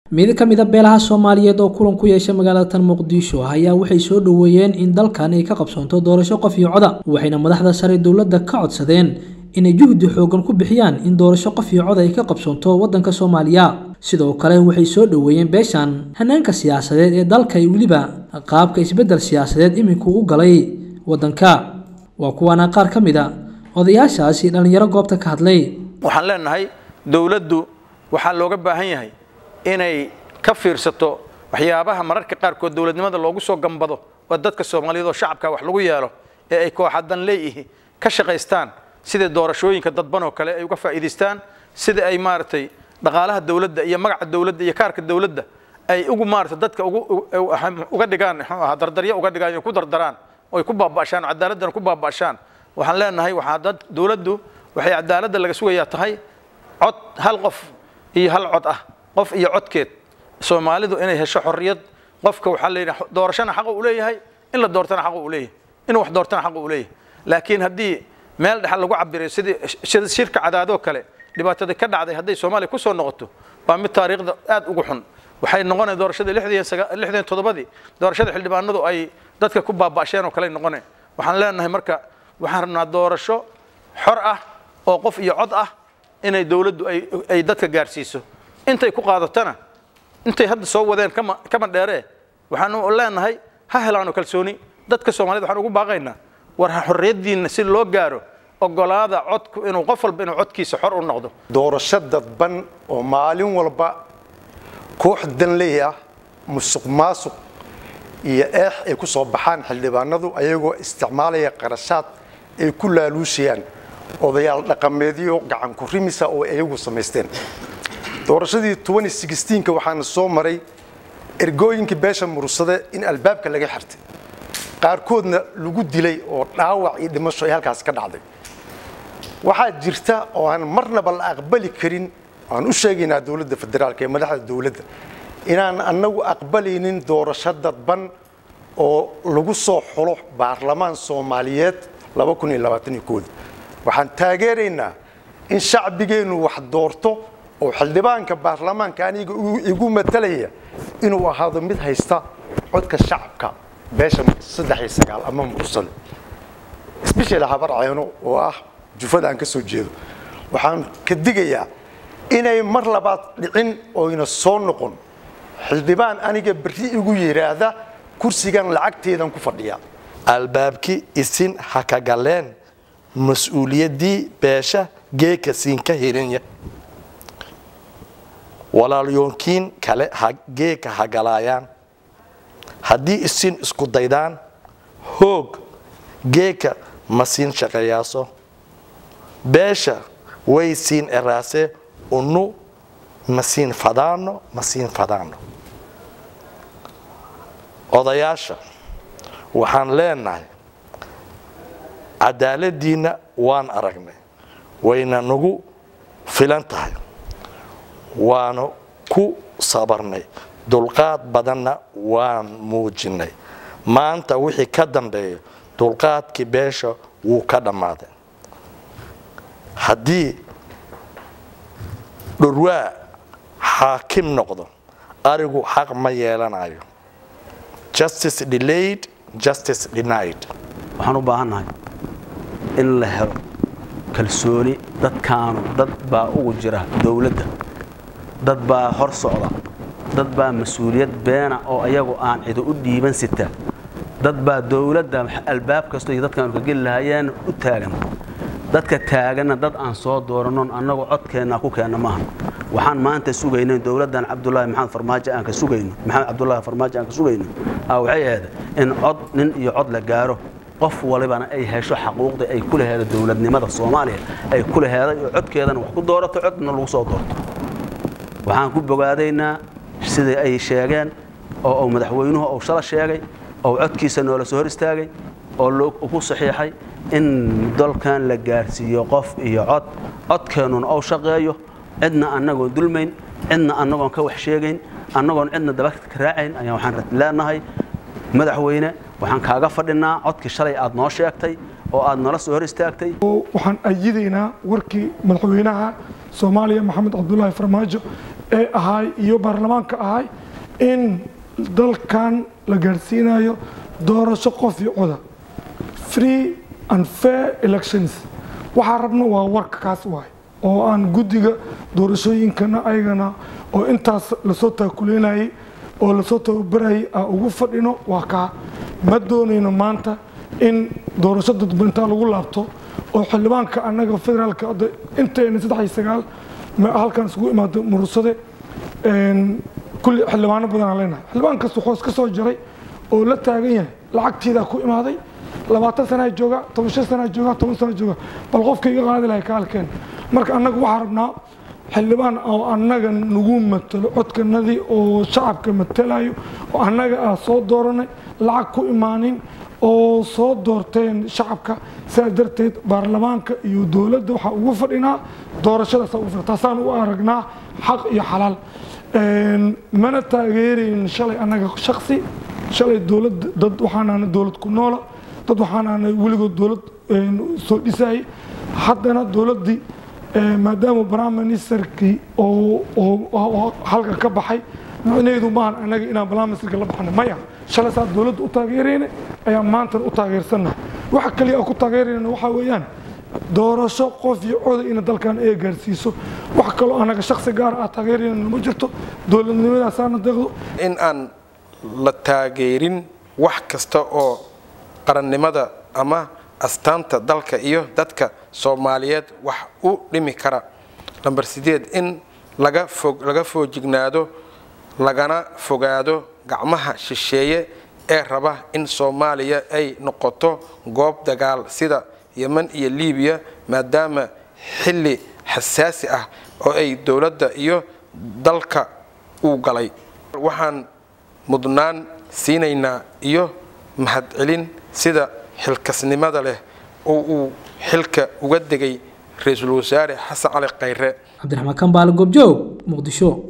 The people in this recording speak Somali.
mid ka mid ah beelaha Soomaaliyeed oo kulan ku yeeshay magaalada Muqdisho ayaa waxay soo dhaweeyeen in dalkan ay ka qabsoonto doorasho qof iyo cod ah waxayna madaxda sare dawladda ka codsadeen inay juhdi xoogan ku bixiyaan in doorasho qof iyo cod ay ka qabsoonto wadanka Soomaaliya sidoo kale waxay soo dhaweeyeen beeshan hanaanka siyaasadeed ee dalka ay waliba qaabka isbedel siyaasadeed iminku u galay wadanka waa kuwana qaar ka mid ah odayaashaasi dhalinyaro goobta ka hadlay waxaan leenahay dawladdu waxa looga baahan yahay inay ka fiirsato waxyaabaha mararka qaar kood dawladnimada loogu soo gambado oo dadka Soomaaliyeed oo shacabka wax lagu yeelo ee ay kooxadan leeyihiin ka shaqeystaan sida doorashooyinka dadban oo kale ay uga faa'iideystaan sida ay maartay dhaqaalaha dawladda iyo magaca dawladda iyo kaarka dawladda ay ugu maartay dadka uga dhigaan dardaryo uga dhigaan ku dardaraan oo ku baabashaan cadaaladdan ku baabashaan waxaan leenahay waxa dad dawladdu waxay cadaaladda laga sugayaa tahay cod hal qof iyo hal cod ah qof iyo codkeed Soomaalidu inay hesho xorriyad qofka waxa la yiraahdo doorashana xaq u leeyahay in la doortana xaq u leeyahay in wax doortana xaq u leeyahay laakiin hadii meel dhaxal lagu cabiray sidii shirka cadaado kale dhibaatada ka dhacday hadii Soomaaliya ku soo noqoto waa mid taariikhda aad ugu xun waxay noqonay doorashada 67 doorashada xildhibaanadu ay dadka ku baabasheen oo kale noqonay waxaan leenahay marka waxaan rabnaa doorasho xor ah oo qof iyo cod ah inay dawladdu ay dadka gaarsiiso intay ku qaadatana intay hadda soo wadeen kama dheere waxaan leenahay ha helaano kalsooni dadka Soomaaliyeed waxaan ugu baaqaynaa war xorriyadiina si loo gaaro ogolaada codku inuu qof walba inuu codkiisa xor u noqdo doorasho dadban oo maalin walba koox danleeya musuqmaasuq iyo ay ku soo baxaan xildhibaanadu ayagoo isticmaalaya qarashaad ay ku laaluushayaan odayaal dhaqameedyo gacan ku rimisa oo ayagu sameysteen doorashadii 2016 waxaan soo maray ergooyinka beesha mursade in albaabka laga xirtay qaarkoodna lagu dilay oo dhaawac iyo dhimasho ay halkaas ka dhacday waxa jirta oo aan marnaba la aqbali karin aan u sheegaynaa dawladda federaalka ee madaxda dawladda inaan anagu aqbaleynin doorasho dadban oo lagu soo xulo baarlamaan Soomaaliyeed 2021 waxaan taageeraynaa in shacbigeenu wax doorto oo xildhibaanka baarlamaanka aniga igu matalaya inuu ahaado mid haysta codka shacabka beesha 39 ama mursal isbishii habar ayno oo ah jufada aan ka soo jeedo waxaan ka digayaa inay mar labaad dhicin oo ina soo noqon xildhibaan aniga bari igu yiraahda kursigan lacagteedan ku fadhiya albaabki isin haka galeen mas'uuliyadii beesha geeka siin ka hiranya walaalyoonkiin kale geeka hagalayaan haddii isin isku daydaan hoog geeka ma siin shaqeeyaaso beesha way siin eraase unu ma siin fadaano odayaasha waxaan leenahay cadaaladiina waan aragnay wayna nagu filan tahay waanu ku sabarnay dulqaad badanna waan muujinay maanta wixii ka dambeeyo dulqaadkii beesha wuu ka dhammaaday haddii dhurwaa xaakim noqdo arigu xaq ma yeelanayo justice delayed justice denied waxaan u baahanahay in la helo kalsooni dadkaanu dad baa ugu jira dawladda dad baa hor socda dad baa mas'uuliyad beena oo ayagu aan cid u dhiiban sita dad baa dawladda albaab kasto iyo dadkan ka gal lahaayeen u taagan dadka taagana dad aan soo dooranon annagu codkeena ku keenna maahan waxaan maanta sugaynay dawladdan Cabdullaahi Maxamed Farmaajo aan ka sugayno Maxamed Cabdullaahi Farmaajo aan ka sugayno waxay ahayd in cod nin iyo cod la gaaro qof walibana ay hesho xaquuqda ay ku leeyahay dawladnimada Soomaaliya ay ku leeyahay codkeedana wax ku doorato codna lagu soo doorto waxaan ku bogaadaynaa sida ay sheegeen oo madaxweynuhu oo shala sheegay oo codkiisa noola soo hor istaagay oo loo ku saxiixay in dalkan la gaarsiiyo qof iyo codkeenuna oo shaqeeyo cidna anagoo dulmayn cidna anagoon ka wax sheegayn anagoon cidna daba ka raacayn ayaan waxaan leenahay madaxweyne waxaan kaaga fadhinaa codkii shalay aad noo sheegtay oo aad nala soo hor istaagtay waxaan ayideynaa warkii madaxweynaha Soomaaliya Maxamed Cabdullaahi Farmaajo ee ahay iyo baarlamaanka ahay in dalkan la gaarsiinayo doorasho qof iyo coda free and fair elections waxaa rabna waa warka kaas waay oo aan guddiga doorashooyinkana ayagana oo intaas lasoo taakuleynayay oo lasoo tababarayay ugu fadhino waa kaa ma doonayno maanta in doorasho dadbantaa lagu laabto oo xildhibaanka annaga federaalka intayna 39 halkan isugu imaado murursade kulli xildhibaano badan aan leenahay xildhibaan kasta wuxuu iska soo jaray oo la taagan yahay lacagtiida ku imaaday 20 sano jooga 15 sano jooga 10 sano jooga bal qofka iga qaadi lahay kaalkeen marka annagu waxaan rabnaa xildhibaan oo annaga nagu matalo codkanadii oo shacabka matalayo oo annaga soo dooranay lacag ku imaanin oo soo doorteen shacabka sidaa darteed baarlamaanka iyo dowladda waxaa ugu fadhinaa doorashadaas ugu fadhinaa taasaan u aragnaa xaq iyo xalaal mana taageerin shalay annaga shakhsi shalay dowlad dad waxaana dowlad ku noola dad waxaana weligood dowlad soo dhisay haddana dowladdii maadaama prime ministerkii oo halka ka baxay macnaheedu maahan annaga inaan prime ministerka la baxno maya shalay saa dowladda u taageerayna ayaa maanta u taageersannahay waxa kaliya oo ku taageerayna waxa weeyaan doorasho qof iyo cod in dalkan ay gaarsiiso wax kale oo anaga shakhsi gaar ah taageerayna ma jirto dowladnimadaas aan deeqdo in aan la taageerin wax kasta oo qarannimada ama astaanta dalka iyo dadka Soomaaliyeed wax u dhimi kara number 8 in laga foojignaado lagana fogaado gacmaha shisheeye ee raba in Soomaaliya ay noqoto goob dagaal sida Yemen iyo Liibiya maadaama xilli xasaasi ah oo ay dawladda iyo dalka u galay waxaan mudnaan siinaynaa iyo mahadcelin sida xilkasnimada leh oo uu xilka uga degay ra'iisul wasaare Xasan Cali Khayre Cabdiraxmaan Kambaal Goobjoog Muqdisho